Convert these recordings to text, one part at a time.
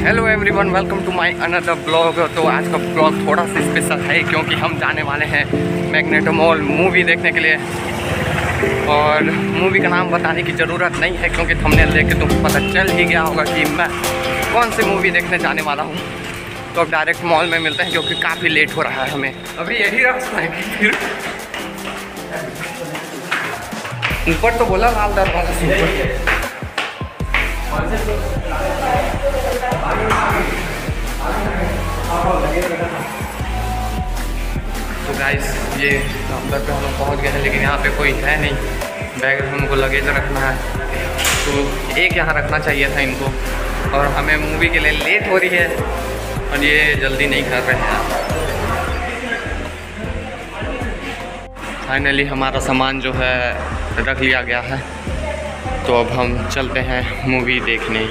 Hello everyone, welcome to my another blog. तो आज का ब्लॉग थोड़ा सा स्पेशल है क्योंकि हम जाने वाले हैं मैग्नेटो मॉल मूवी देखने के लिए। और मूवी का नाम बताने की ज़रूरत नहीं है क्योंकि थंबनेल देख के तुमको पता चल ही गया होगा कि मैं कौन सी मूवी देखने जाने वाला हूँ। तो अब डायरेक्ट मॉल में मिलते हैं क्योंकि काफ़ी लेट हो रहा है हमें। अभी यही रास्ता है फिर ऊपर तो बोला लाल दरवाजा से ऊपर। तो गाइस ये अंदर पे हम लोग पहुँच गए हैं, लेकिन यहाँ पे कोई है नहीं। बैग में हमको लगेज रखना है, तो एक यहाँ रखना चाहिए था इनको। और हमें मूवी के लिए लेट हो रही है और ये जल्दी नहीं कर रहे हैं। फाइनली हमारा सामान जो है रख लिया गया है, तो अब हम चलते हैं मूवी देखने।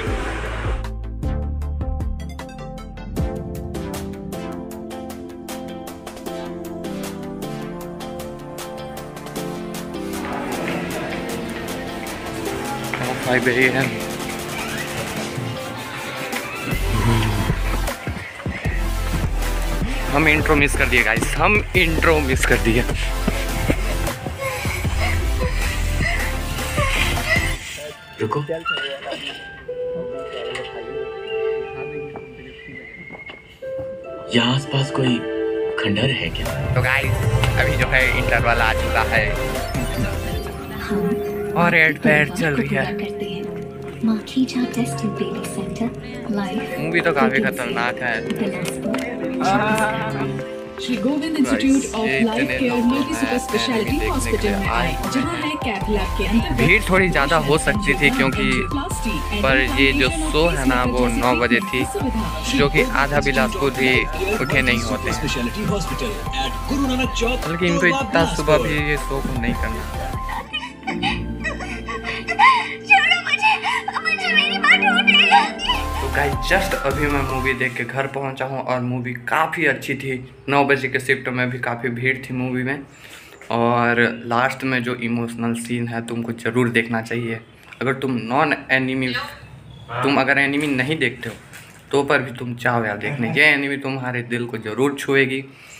हाईवे है, हम इंट्रो मिस कर दिए गाइस, हम इंट्रो मिस कर दिए। रुको, यहाँ आसपास कोई खंडर है क्या? तो गाइस अभी जो है इंटरवल आ चुका है और रेड पैर चल रही है। मूवी तो काफी खतरनाक है। Shri Govind institute of life care multi super speciality hospital में आए, जहां है कैथ लैब के अंदर। भीड़ थोड़ी ज़्यादा हो सकती थी क्योंकि पर ये जो शो है ना वो 9 बजे थी, जो कि आधा बिलासपुर भी उठे नहीं होते, बल्कि इनको इतना सुबह भी ये शो को नहीं करना। तो गाइस जस्ट अभी मैं मूवी देख के घर पहुंचा हूं और मूवी काफ़ी अच्छी थी। 9 बजे के शिफ्ट में भी काफ़ी भीड़ थी मूवी में। और लास्ट में जो इमोशनल सीन है तुमको ज़रूर देखना चाहिए। अगर तुम अगर एनिमी नहीं देखते हो तो पर भी तुम चाहो यार देखने। ये एनिमी तुम्हारे दिल को ज़रूर छुएगी।